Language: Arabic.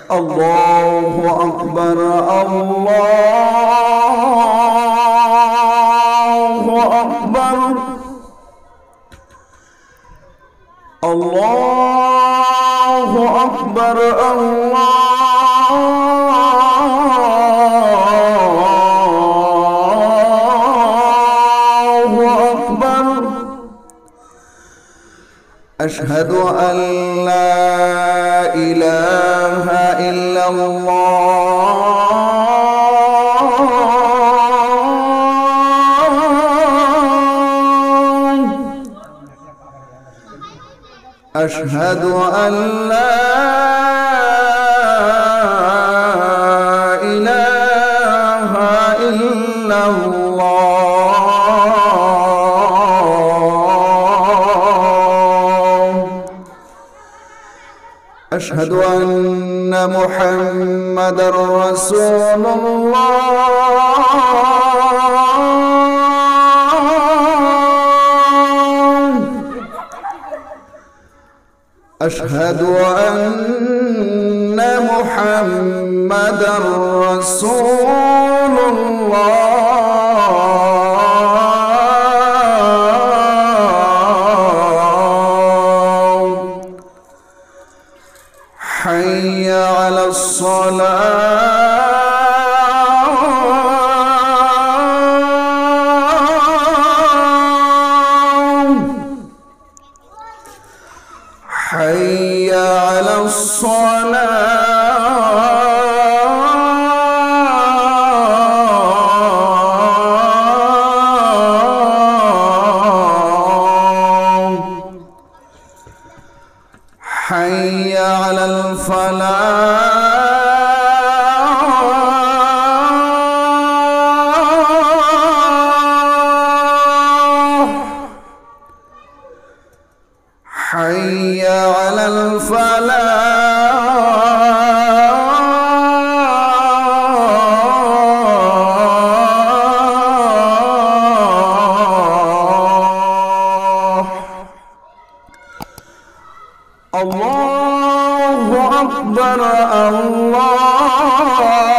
الله أكبر الله أكبر الله أكبر الله أكبر أشهد أن لا إله إلا الله أشهد أن لا إله إلا الله أشهد أن محمدًا رسول الله أشهد أن محمدًا رسول الله حي على الصلاة حي على الصلاة حي على الفلاح حي على الفلاح الله أكبر الله